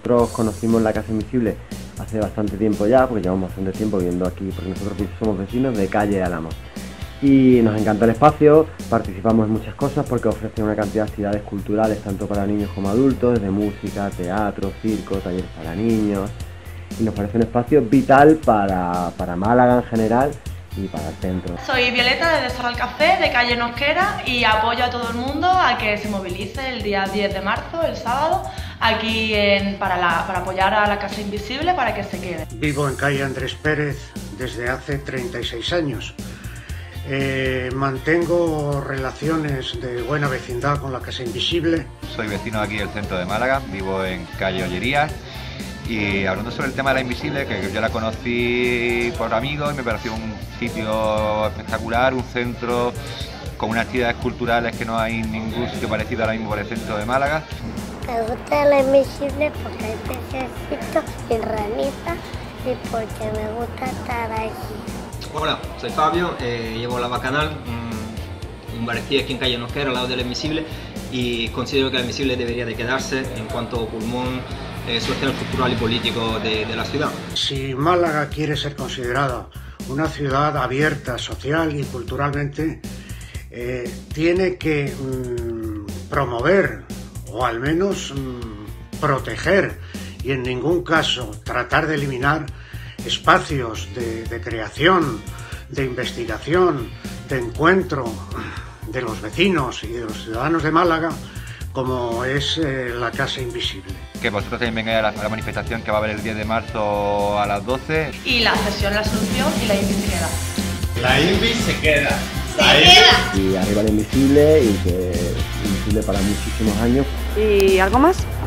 nosotros conocimos la Casa Invisible hace bastante tiempo ya, porque llevamos bastante tiempo viviendo aquí, porque nosotros somos vecinos de calle Álamos. Y nos encanta el espacio, participamos en muchas cosas porque ofrece una cantidad de actividades culturales tanto para niños como adultos, desde música, teatro, circo, talleres para niños. Y nos parece un espacio vital para Málaga en general y para el centro. Soy Violeta de Sal al Café, de calle Nosquera, y apoyo a todo el mundo a que se movilice el día 10 de marzo, el sábado, aquí para apoyar a la Casa Invisible para que se quede. Vivo en calle Andrés Pérez desde hace 36 años. Mantengo relaciones de buena vecindad con la Casa Invisible. Soy vecino aquí del centro de Málaga, vivo en calle Ollerías. Y hablando sobre el tema de la Invisible, que yo la conocí por amigos y me pareció un sitio espectacular, un centro con unas actividades culturales que no hay ningún sitio parecido ahora mismo por el centro de Málaga. Me gusta la Invisible porque hay pececitos y ranitas y porque me gusta estar aquí. Hola, soy Fabio, llevo La Bacanal, un barecillo aquí en calle Nosquera, al lado de la Invisible, y considero que la Invisible debería de quedarse en cuanto pulmón social, cultural y político de la ciudad. Si Málaga quiere ser considerada una ciudad abierta, social y culturalmente, tiene que promover o al menos proteger y en ningún caso tratar de eliminar espacios de creación, de investigación, de encuentro de los vecinos y de los ciudadanos de Málaga, como es la Casa Invisible. Que vosotros también vengáis a la manifestación que va a haber el 10 de marzo a las 12. Y la cesión, la solución y la Invi se queda. La Invi se queda. Y arriba la Invisible y que Invisible para muchísimos años. ¿Y algo más?